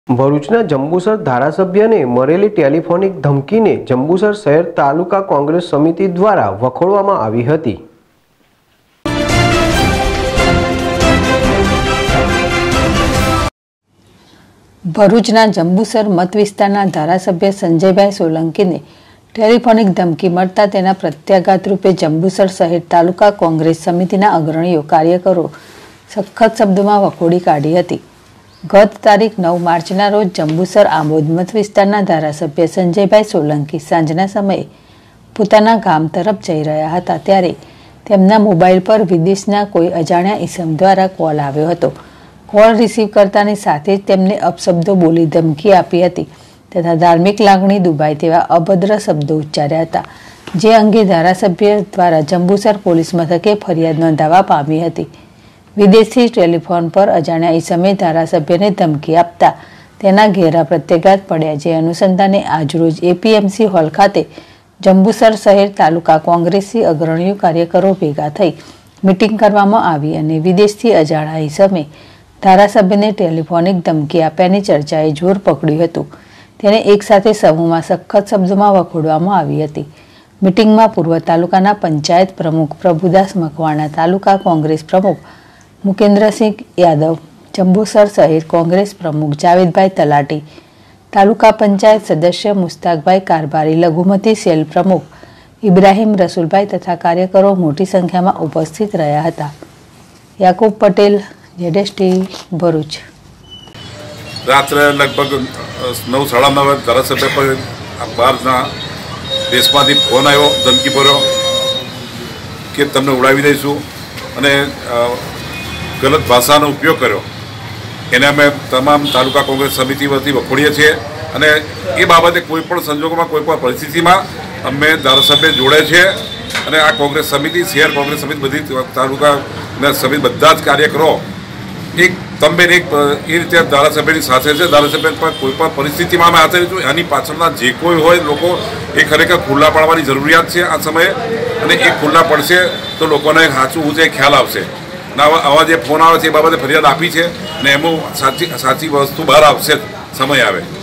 ભરૂચના જંબુસર ધારાસભ્યને મળેલી ટેલિફોનિક ધમકીને જંબુસર શહેર તાલુકા કોંગ્રેસ સમિતિ દ્વારા વખોડવામાં આવી હતી। ભરૂચના જંબુસર મત વિસ્તારના ધારાસભ્ય સંજયભાઈ સોલંકીને ટેલિફોનિક ધમકી મળતા તેના પ્રત્યાઘાત રૂપે જંબુસર શહેર તાલુકા કોંગ્રેસ સમિતિના અગ્રણીઓ કાર્યકરો સખત શબ્દોમાં વખોડી કાઢી હતી। ગત તારીખ 9 માર્ચના રોજ જંબુસર આમોદ મત વિસ્તારના ધારાસભ્ય સંજયભાઈ સોલંકી સાંજના સમયે પોતાના ગામ તરફ જઈ રહ્યા હતા ત્યારે તેમના મોબાઈલ પર વિદેશના કોઈ અજાણ્યા ઈસમ દ્વારા કોલ આવ્યો હતો। કોલ રિસીવ કરતાની સાથે જ તેમને અપશબ્દો બોલી ધમકી આપી હતી તથા ધાર્મિક લાગણી દુભાય તેવા અભદ્ર શબ્દો ઉચ્ચાર્યા હતા, જે અંગે ધારાસભ્ય દ્વારા જંબુસર પોલીસ મથકે ફરિયાદ નોંધાવવા પામી હતી। વિદેશથી ટેલિફોન પર અજાણ્યા ઈસમે ધારાસભ્યને ધમકી આપતા તેના ઘેરા પ્રત્યાઘાત પડ્યા, જે અનુસંધાને આજરોજ એપીએમસી હોલ ખાતે જંબુસર શહેર તાલુકા કોંગ્રેસી અગ્રણીઓ કાર્યકરો ભેગા થઈ મીટિંગ કરવામાં આવી અને વિદેશથી અજાણ્યા ઈસમે ધારાસભ્યને ટેલિફોનિક ધમકી આપ્યાની ચર્ચાએ જોર પકડ્યું હતું। તેને એકસાથે સમૂહમાં સખત શબ્દોમાં વખોડવામાં આવી હતી। મીટિંગમાં પૂર્વ તાલુકાના પંચાયત પ્રમુખ પ્રભુદાસ મકવાણા, તાલુકા કોંગ્રેસ પ્રમુખ મુકેન્દ્રસિંહ યાદવ, જંબુસર શહેર કોંગ્રેસ પ્રમુખ જાવેદભાઈ તલાટી, તાલુકા પંચાયત સદસ્ય મુસ્તાકભાઈ કારભારી, લઘુમતી સેલ પ્રમુખ ઇબ્રાહીમ રસુલભાઈ તથા કાર્યકરો મોટી સંખ્યામાં ઉપસ્થિત રહ્યા હતા। યાકુબ પટેલ, ZSTV, ભરૂચ। રાત્રે લગભગ 9:30 ધારાસભ્ય પર બહારના દેશમાંથી ફોન આવ્યો, ધમકી ભર્યો કે તમને ઉડાવી દઈશું અને ગલત ભાષાનો ઉપયોગ કર્યો। એને અમે તમામ તાલુકા કોંગ્રેસ સમિતિ વતી વખોડીએ છીએ અને એ બાબતે કોઈ પણ સંજોગોમાં કોઈ પણ પરિસ્થિતિમાં અમે ધારાસભ્ય જોડે છે અને આ કોંગ્રેસ સમિતિ, શહેર કોંગ્રેસ સમિતિ, બધી તાલુકા સમિતિ બધા જ કાર્યકરો એક તંબેને એક એ રીતે ધારાસભ્યની સાથે છે। ધારાસભ્ય પર કોઈ પણ પરિસ્થિતિમાં અમે હાથે રહીશું। આની પાછળના જે કોઈ હોય લોકો એ ખરેખર ખુલ્લા પાડવાની જરૂરિયાત છે આ સમયે, અને એ ખુલ્લા પડશે તો લોકોને સાચું હું છે ખ્યાલ આવશે। અને આવા જે ફોન આવે છે એ બાબતે ફરિયાદ આપી છે અને એમાં સાચી વસ્તુ બહાર આવશે સમય આવે।